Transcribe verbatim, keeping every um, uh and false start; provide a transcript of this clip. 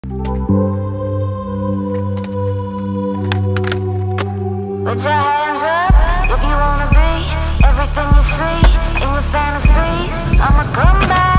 Put your hands up if you wanna be everything you see in your fantasies. I'ma come back.